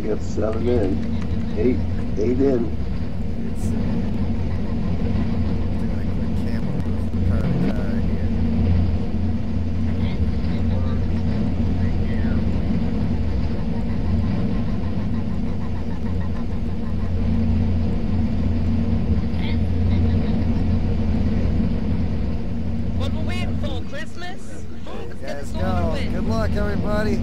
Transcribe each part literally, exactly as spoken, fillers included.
got seven in. Eight. Eight in. It's uh, doing a quick camel move car to car here. What we're waiting for, Christmas? There you Let's get guys this go. over with. Good luck, everybody.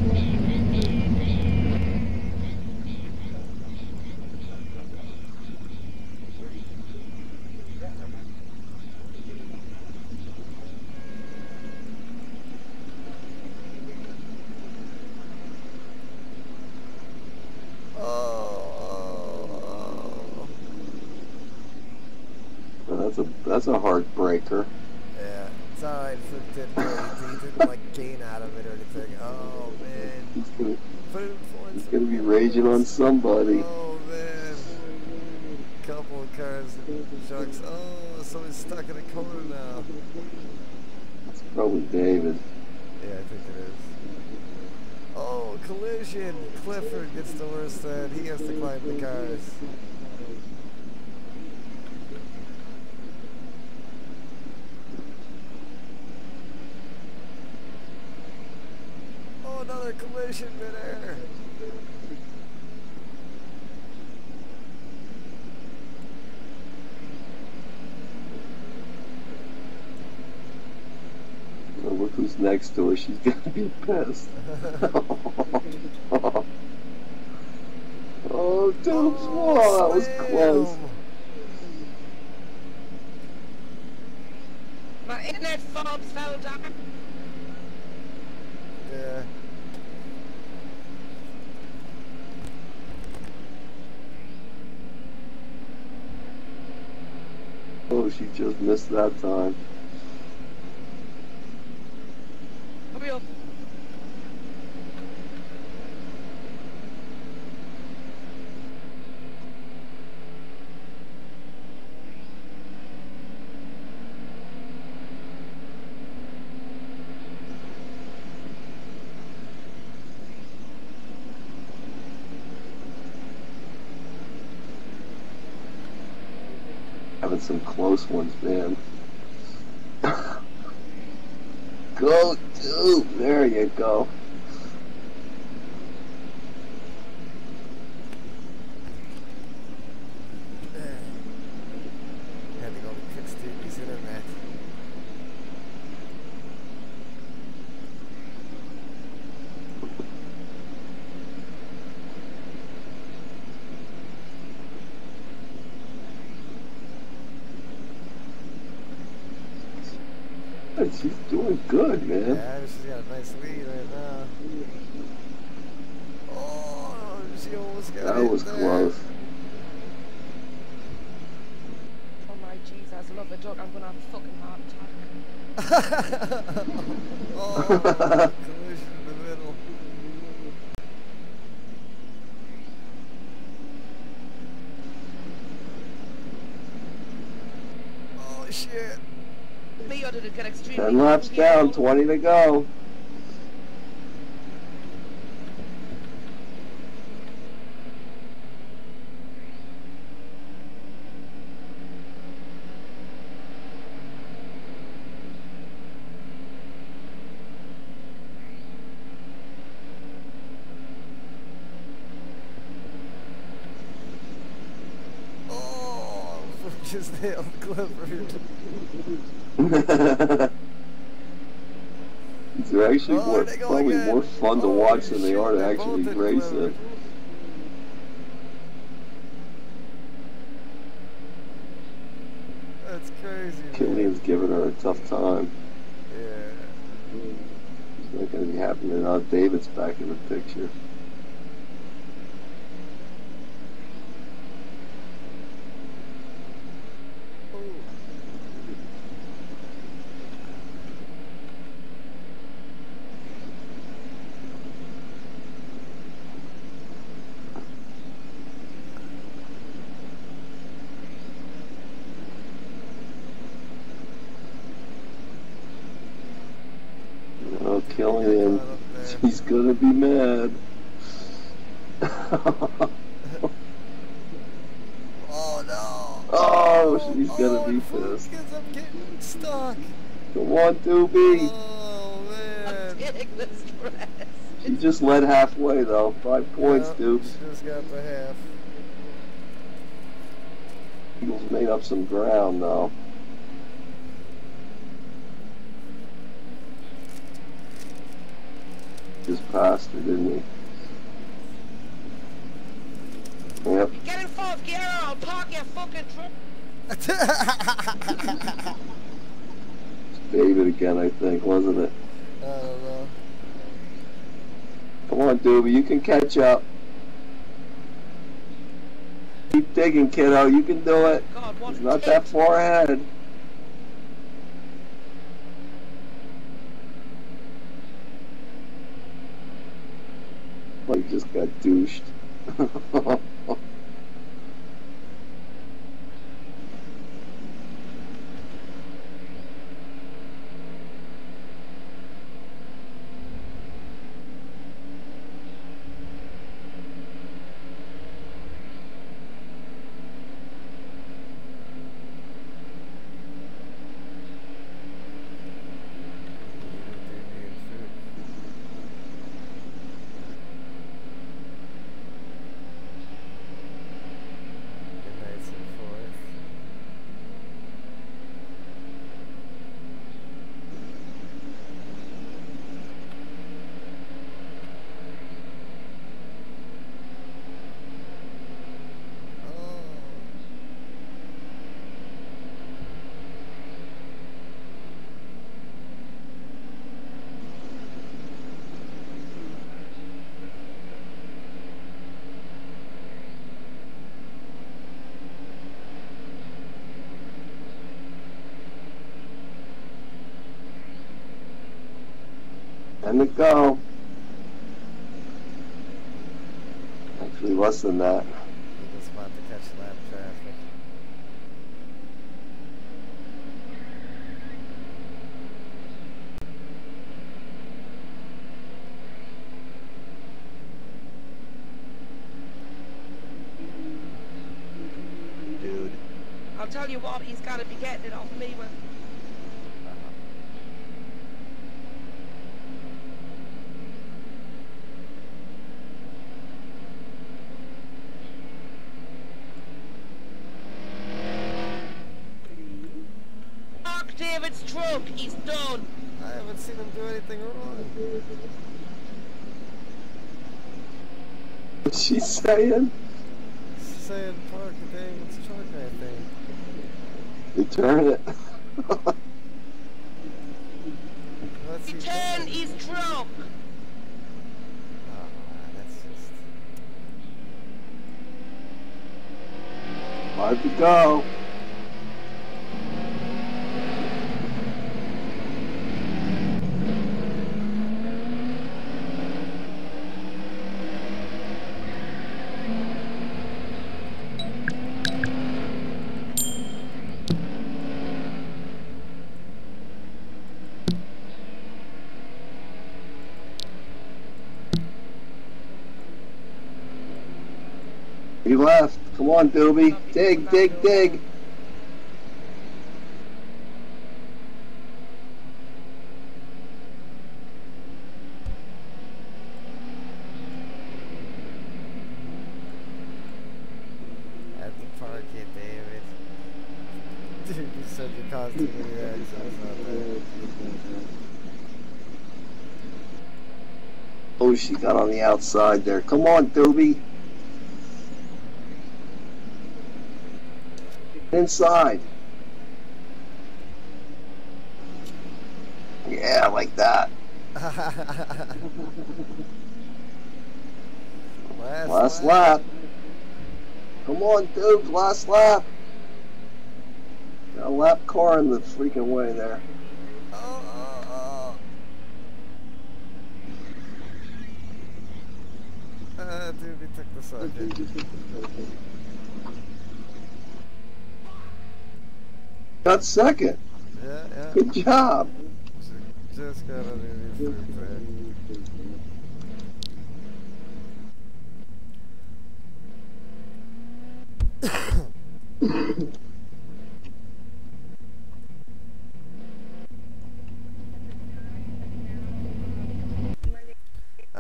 That's a that's a heartbreaker. Yeah, it's alright if it didn't, really, he didn't like gain out of it or anything. Oh man. He's gonna, Food he's gonna be raging on somebody. Oh man. Couple of cars and trucks. Oh, someone's stuck in a corner now. It's probably David. Yeah, I think it is. Oh, collision. Clifford gets the worst end. He has to climb the cars. Oh, another collision midair. Oh, look who's next to her. She's gonna be pissed. Oh, Dooms! Oh, Whoa, that was close. My internet fobs fell down. Yeah. Oh, she just missed that time. Hurry up. Having some close ones, man. Go, dude. There you go. Had to go to fix Stevie's internet. She's doing good, man. Yeah, she's got a nice lead right now. Oh, she almost got That it was there. close. Oh my Jesus, I love a dog. I'm gonna have a fucking heart attack. Oh, collision in the middle. Oh shit. Me or did it get extremely Ten laps cold down, here? twenty to go. Oh, just nailed Clifford. They're actually Oh, more, they go probably again. more fun to Oh, watch than they shit, are to they actually both race included. it. That's crazy, man. Killian's giving her a tough time. Yeah. It's not going to be happening now. David's back in the picture. Oh, Killian. He's gonna be mad. Oh no! Oh, she's oh, gonna oh, be and pissed. Focus, I'm getting stuck. Come on, Doobie. Oh man! I'm getting the stress. She just led halfway though. Five points, Yep, Doobs. she just got the half. Eagles made up some ground though. Just passed her, didn't he? Yep. Get in fourth gear or I'll park your fucking truck. David again, I think, wasn't it? I don't know. Come on, Doobie, you can catch up. Keep digging, kiddo. You can do it. God, what It's a not tit. that far ahead. Well, you just got douched. Time to go. Actually, less than that. He just about to catch lap traffic. Dude. I'll tell you what, he's got to be getting it off me when... Mark David's truck, he's done. I haven't seen him do anything wrong. What's she saying? He's saying park David's truck, I think. Return it. What's he Return doing? his truck. Oh, that's just... Hard to go. He left. Come on, Doobie. Dig, dig, dig. At the park it, David. Dude, you said you caused too many accidents out there. Oh, she got on the outside there. Come on, Doobie. Inside. Yeah, like that. Last, Last lap. Come on, dude. Last lap. Got a lap car in the freaking way there. Oh, oh, oh. Uh, dude, he took the second. Got second. Yeah, yeah. Good job. Just got underneath third there.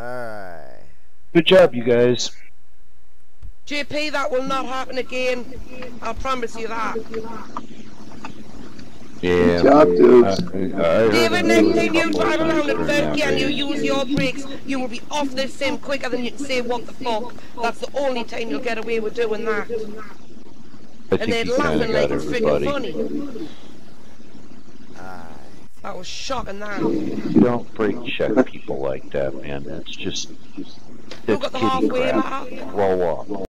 Alright. Good job, you guys. J P, that will not happen again. I'll promise you that. Yeah. Good job, dudes. I, I heard David, him next do it a time you couple of drive times around at during that thirty and you race. use your brakes, you will be off this sim quicker than you can say what the fuck. That's the only time you'll get away with doing that. I And think they're you kind of laughing got like it's freaking everybody. funny. Alright. That was shocking, that. You don't brake check people like that, man. That's just, Who that's got the kitty halfway crap. mark? Roll off.